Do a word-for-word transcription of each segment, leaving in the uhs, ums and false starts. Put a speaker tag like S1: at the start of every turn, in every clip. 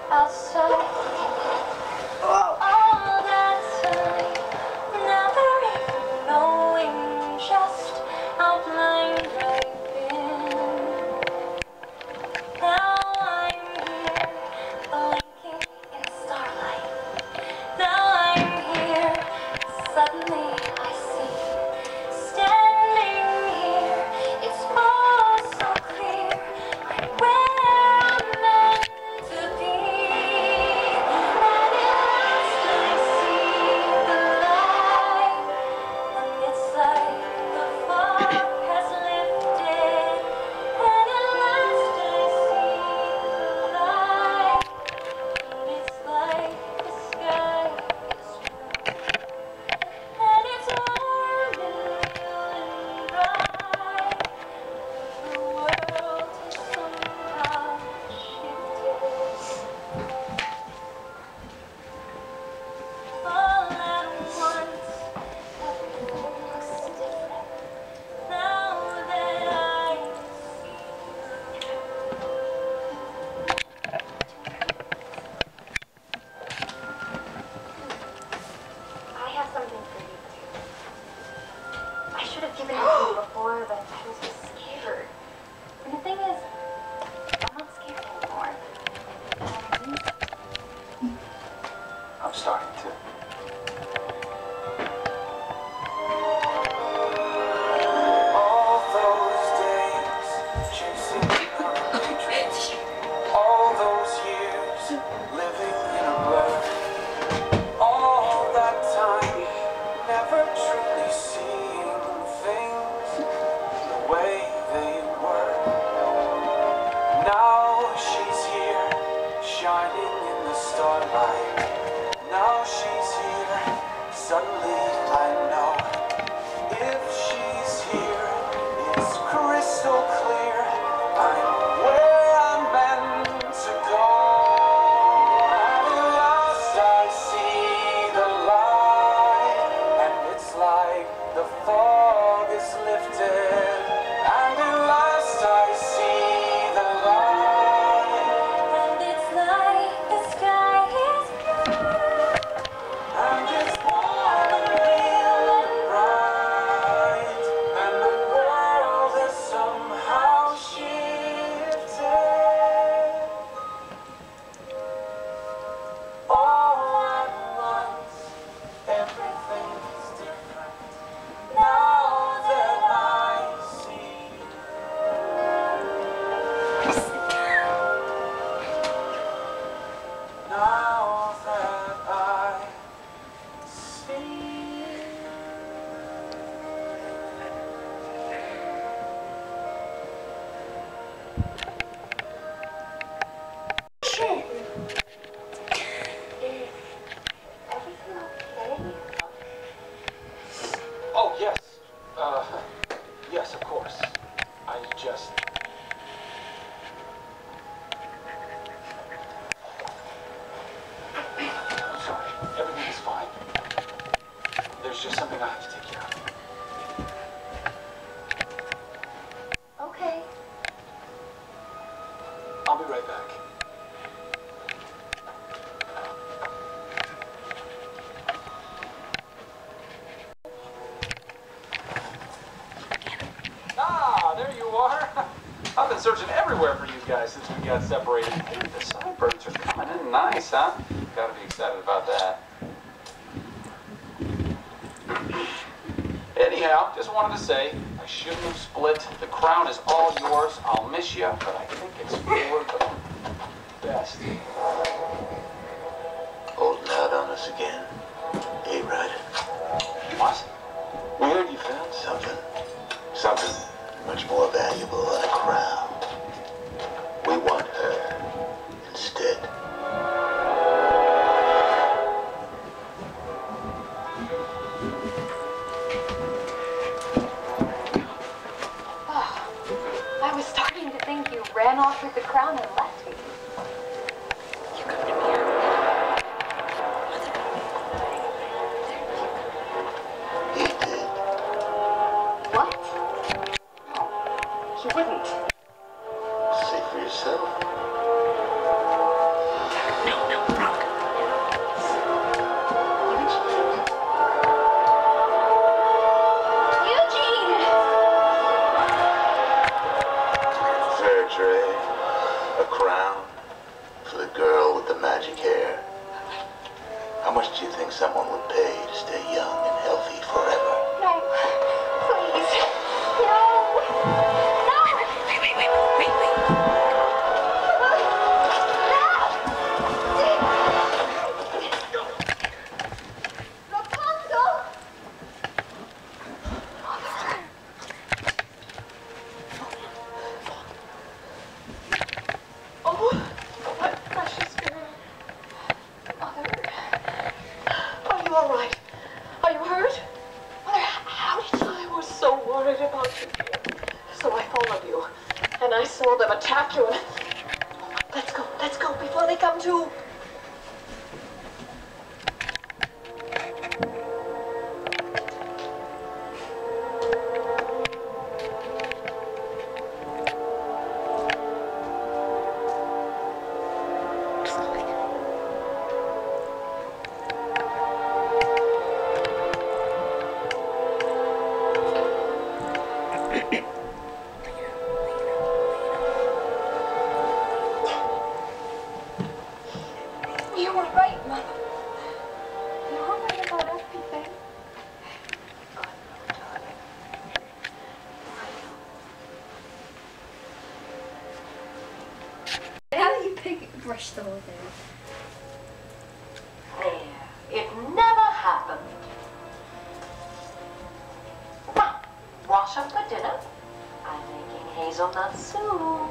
S1: outside. All that time, never even knowing just how blind I've been. Now I'm here, blinking in starlight. Now I'm here, suddenly I see. Standing here, it's all so clear. I'm where I'm meant to be. And at last I see the light. And it's like the fog has lifted. And at last I see the light. And it's like the sky is blue. And it's warm and real and bright. The world has somehow shifted. All at once, everything looks different. Now that I see you. I have something for you too. I should have given it to you before, but I was just scared. And the thing is, I'm not scared anymore.
S2: I'm starting to. All those days chasing daydreams, all those years living in a blur, all that time never truly seeing things the way they were. Now she's here, shining in the starlight. Now she's here, suddenly I know. If she's here, it's crystal clear. I'm where I'm meant to go. At last I see the light, and it's like the fog is lifted. And at last I see the light.
S1: And it's like the sky is blue.
S2: And it's warm and real and bright, and the world has somehow shifted. All at once, everything is different. Now that I see. Now that I see.
S1: Shit. Is everything okay?
S2: Oh, yes. Uh, yes, of course. I just. I'm sorry. Everything is fine. There's just something I have to take care of.
S1: Okay.
S2: I'll be right back. Ah, there you are. I've been searching everywhere for you guys since we got separated. Dude, the sideburns are coming in nice, huh? Gotta be excited about that. Anyhow, just wanted to say, I shouldn't have split. The crown is all yours. I'll miss you, but I think it's for the best.
S3: Holding out on us again. Hey, Ryder.
S2: What?
S3: We heard you found something. Something much more valuable than a crown. We want her instead.
S1: I was starting to think you ran off with the crown and left me. You come to me.
S3: He did.
S1: What? No, he wouldn't.
S3: See for yourself. think someone would pay to stay young and healthy forever?
S1: No. Please. No. No.
S4: Wait, wait, wait, wait, wait.
S1: Rapunzel!
S4: Oh, my precious girl. Mother. Are you all right? Are you hurt? Mother, how did you? I was so worried about you. So I followed you, and I saw them attack you, and... Let's go, let's go before they come to.
S1: You were right, Mother. You were right about everything. How do you pick brush the whole thing?
S4: There. It never happened. Now, wash up for dinner. I'm making hazelnut soup.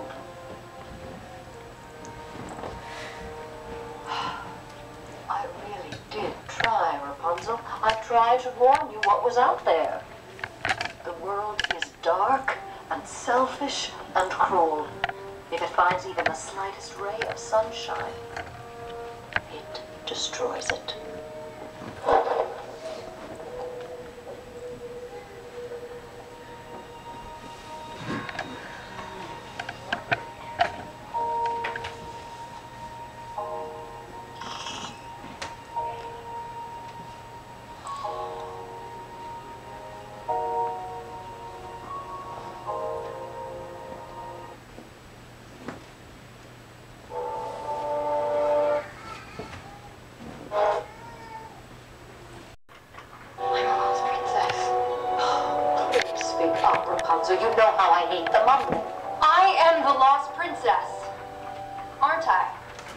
S4: I really did try, Rapunzel. I tried to warn you what was out there. The world is dark and selfish and cruel. If it finds even the slightest ray of sunshine, it destroys it. So you know how I hate the mumble.
S1: I am the lost princess, aren't I?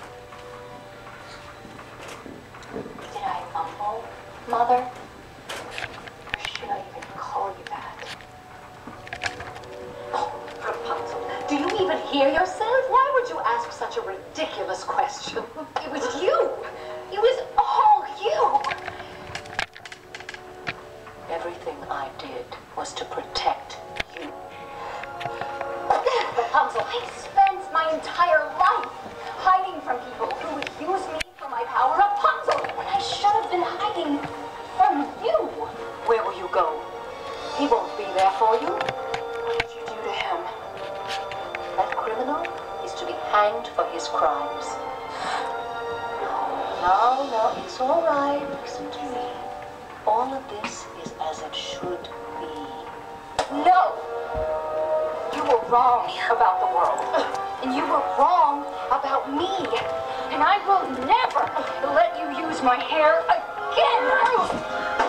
S1: Did I mumble, Mother? Or should I even call you that?
S4: Oh, Rapunzel, do you even hear yourself? Why would you ask such a ridiculous question?
S1: It was you. It was all you.
S4: Everything I did was to protect you.
S1: Rapunzel, I spent my entire life hiding from people who would use me for my power. Rapunzel, I should have been hiding from you.
S4: Where will you go? He won't be there for you. What did you do to him? That criminal is to be hanged for his crimes. No, no, no, it's all right. Listen to me. All of this is as it should be.
S1: No! You were wrong about the world. And you were wrong about me. And I will never let you use my hair again!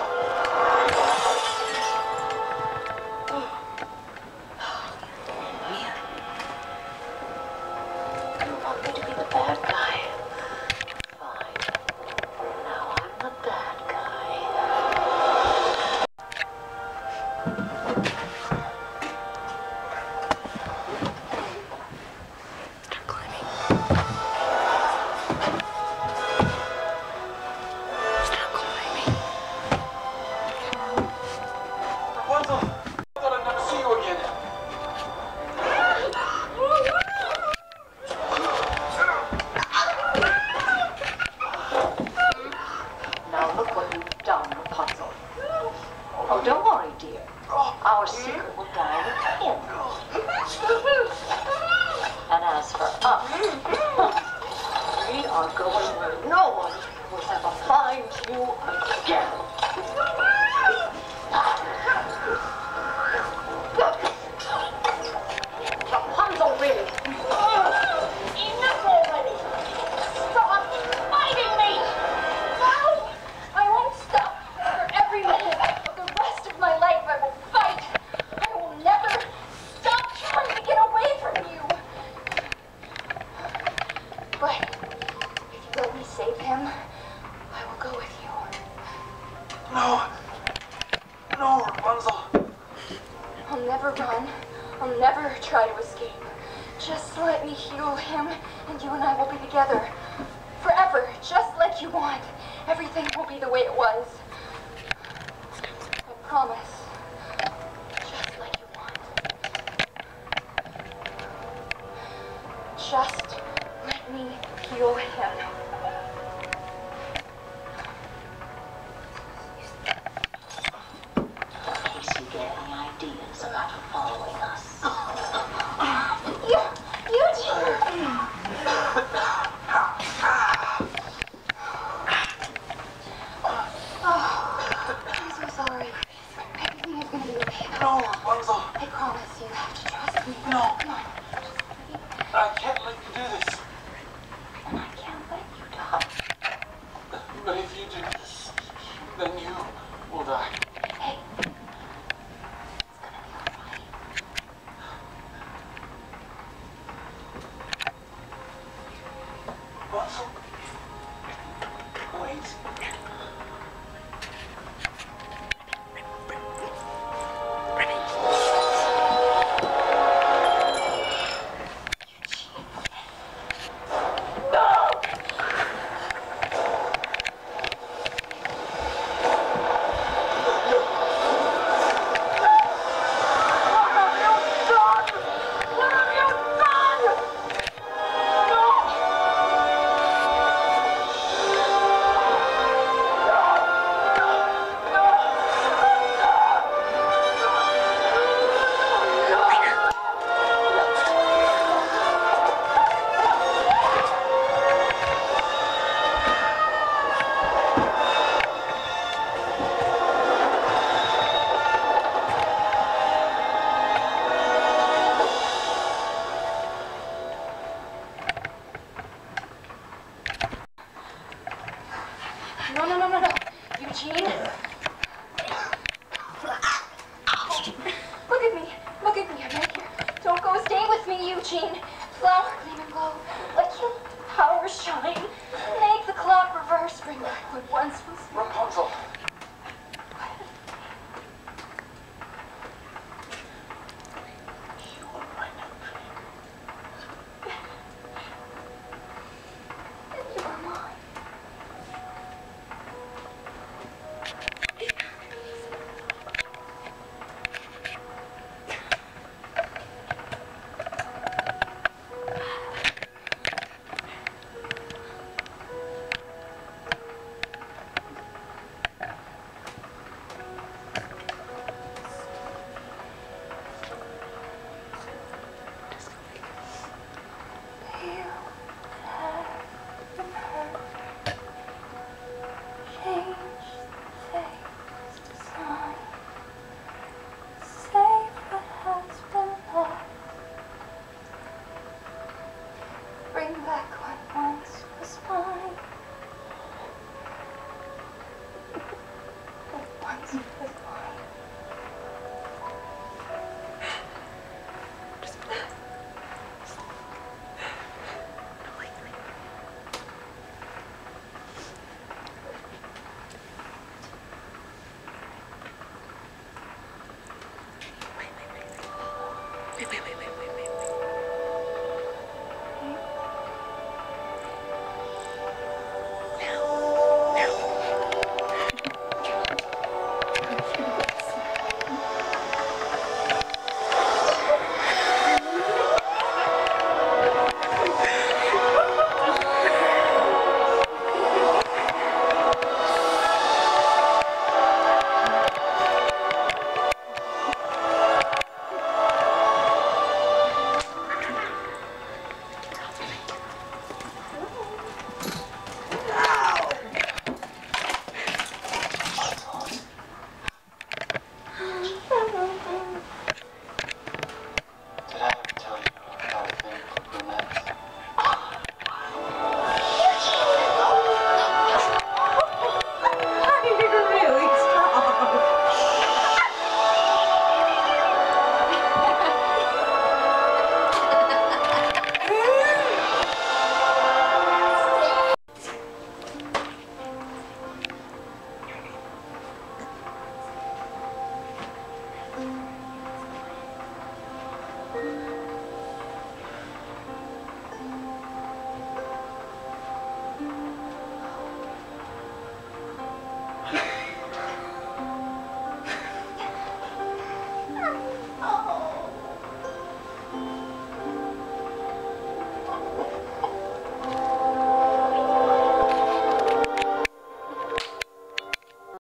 S4: You want me to be the bad guy? Fine. Now I'm the bad guy.
S5: Stop climbing. Stop climbing.
S2: Rapunzel, I thought I'd never see you again.
S4: Now look what you've done, Rapunzel. Oh, don't worry, dear. Our secret will die with him. And as for us, we are going where no one will ever find you again. Rapunzel, really. Enough already. Stop fighting me.
S1: No! I Just let me heal him, and you and I will be together. Forever, just like you want. Everything will be the way it was. I promise. Just like you want. Just let me heal him.
S4: In case you get any ideas about following us.
S1: You, Eugene! I'm so sorry. Everything is gonna be okay.
S2: No, Rapunzel.
S1: I promise you have to trust me.
S2: No.
S1: Come on. Just let me.
S2: I can't let you do this.
S1: And I can't let you die.
S2: But if you do this, then you will die.
S1: Hey. It's gonna be alright.
S2: Rapunzel. Wait.
S1: No, no, no, no, no. Eugene. Look at me. Look at me. I'm right here. Don't go. Stay with me, Eugene. Flower, gleam and glow. Let your power shine. Make the clock reverse. Bring back what once was mine.
S2: Rapunzel. You are my new dream.
S1: And you are mine. Bring back what once was mine. What once was